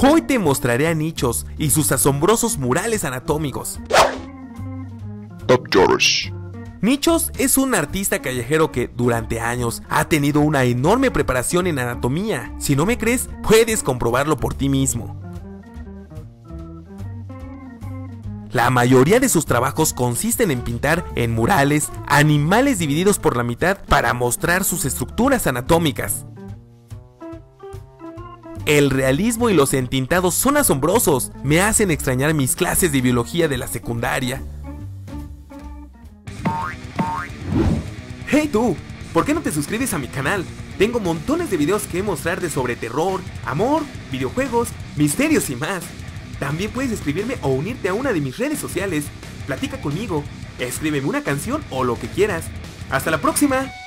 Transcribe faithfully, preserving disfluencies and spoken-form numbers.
Hoy te mostraré a Nichos y sus asombrosos murales anatómicos. Top George. Nichos es un artista callejero que durante años ha tenido una enorme preparación en anatomía. Si no me crees, puedes comprobarlo por ti mismo. La mayoría de sus trabajos consisten en pintar en murales animales divididos por la mitad para mostrar sus estructuras anatómicas. El realismo y los entintados son asombrosos, me hacen extrañar mis clases de biología de la secundaria. Hey tú, ¿por qué no te suscribes a mi canal? Tengo montones de videos que mostrarte sobre terror, amor, videojuegos, misterios y más. También puedes escribirme o unirte a una de mis redes sociales. Platica conmigo, escríbeme una canción o lo que quieras. ¡Hasta la próxima!